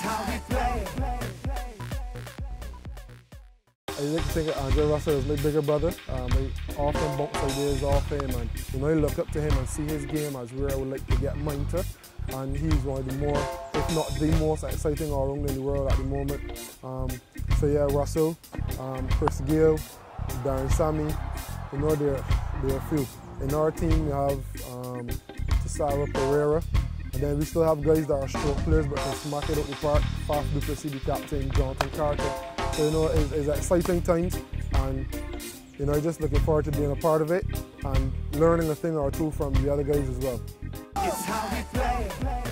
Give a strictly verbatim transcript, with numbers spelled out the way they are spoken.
I like to think of Andre Russell as my bigger brother. Um, I often bounce ideas off him, and you know, I look up to him and see his game as where I would like to get mine to. And he's one of the more, if not the most exciting all-round in the world at the moment. Um, so yeah, Russell, um, Chris Gayle, Darren Sammy, you know, there, there are a few. In our team, we have um, Chisara Pereira, and then we still have guys that are stroke players but can smack it up the park. Faf du Plessis, the captain, Jonathan Carter. So you know, it's, it's exciting times, and you know, just looking forward to being a part of it and learning a thing or two from the other guys as well. It's how we play.